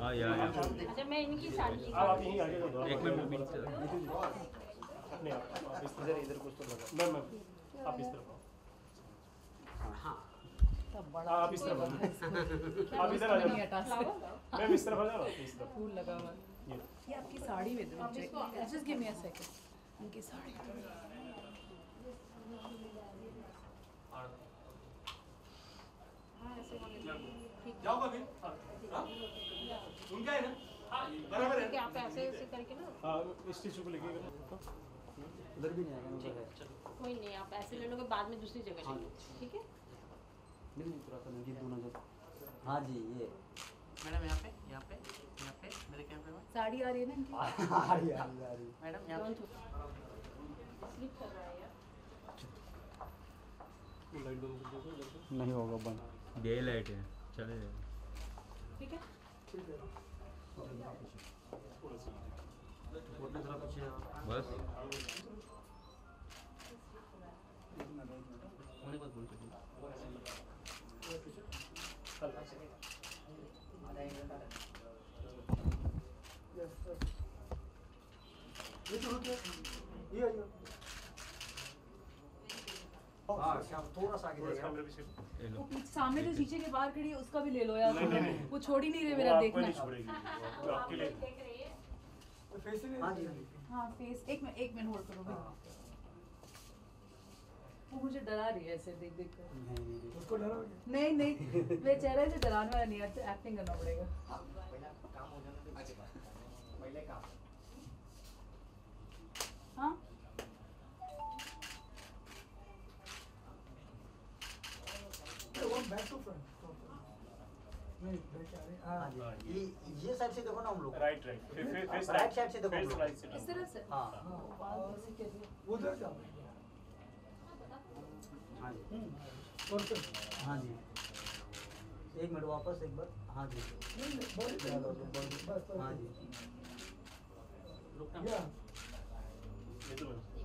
हाँ यार अच्छा मैं इनकी साड़ी आप यहीं आगे दो एक मिनट में अपने आप इस तरह इधर कुछ तो लगा मैम आप इस तरफ आप इस तरफ आप इधर आ जाओ मैम इस तरफ आ जाओ इस तरफ फूल लगा हुआ है। ये आपकी साड़ी में दो just give me a second. उनकी साड़ी जाओ अभी उनका है ना बराबर है आप ऐसे ऐसे करके ना हां इस टिश्यू को लेके उधर भी नहीं आएगा उधर कोई नहीं आप ऐसे ले लोगे बाद में दूसरी जगह ले लो ठीक है नहीं पूरा करने की दोनों जगह। हाँ जी ये मैडम यहाँ पे मेरे कैमरे में साड़ी आ रही है ना इनकी। आ रही मैडम यहाँ पे स्लिप कर रहा है यार लाइट बंद कर दो नहीं होगा बंद। डे लाइट है चले जाएगा। ठीक है बोलने थोड़ा पीछे बस होने बाद बोल सकते थोड़ा सा आगे थोड़ा जाइए। कैमरे पीछे ये लो। वो पीछे सामने जो शीशे के बाहर खड़ी है उसका भी ले लो यार। नहीं। वो छोड़ ही नहीं रहे वो मेरा आपको देखना। नहीं छोड़ेगी वो आपके लिए देख रही है हाँ जी हाँ फेस एक मिनट होल्ड करो भाई। वो मुझे डरा रही है ऐसे देख देख कर। उसको डरा नहीं मेरे चेहरे से डराने वाला नहीं है एक्टिंग करना पड़ेगा। काम हो जाना पहले काम हाँ बैक टू फ्रंट नहीं बैक आ रहे हाँ जी ये साइड से देखो ना हम लोग। राइट फेस राइट साइड से देखो हम फेस लोग। राइट से इस तरह से हाँ ऐसे कैसे उधर जाओ हाँ जी परफेक्ट हाँ जी एक मिनट वापस एक बार। हाँ जी नहीं बॉडी बस हाँ जी या ये तो